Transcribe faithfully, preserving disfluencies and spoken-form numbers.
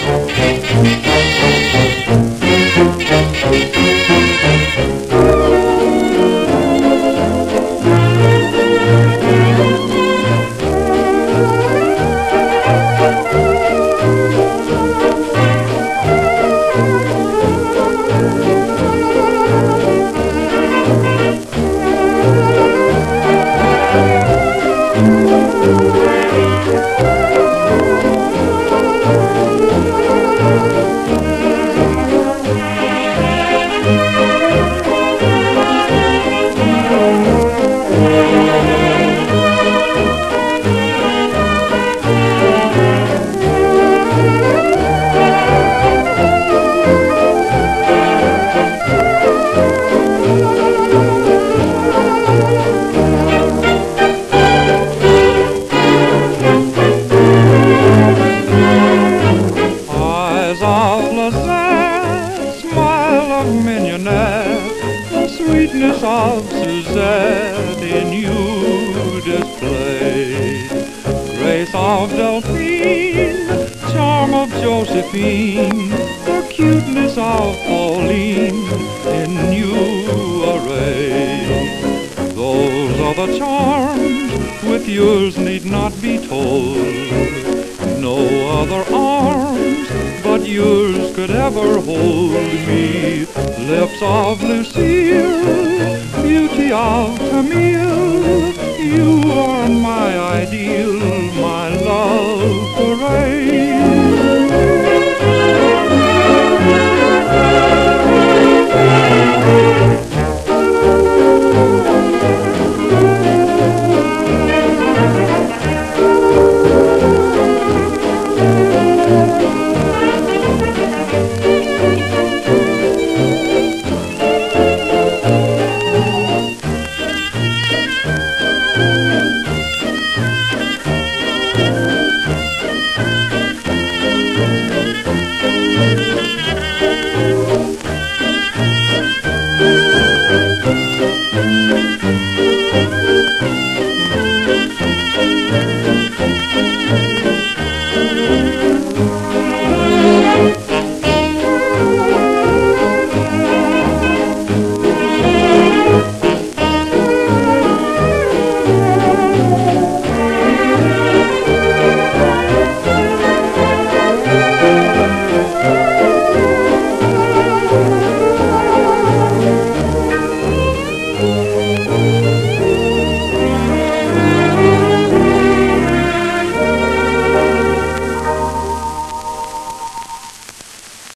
Sweetness of Suzette in you displayed, grace of Delphine, charm of Josephine, the cuteness of Pauline in you arrayed. Those are the charms with yours need not be told. No other arms but yours could ever hold me. Lips of Lucille, beauty of Camille, you are my ideal, my love parade.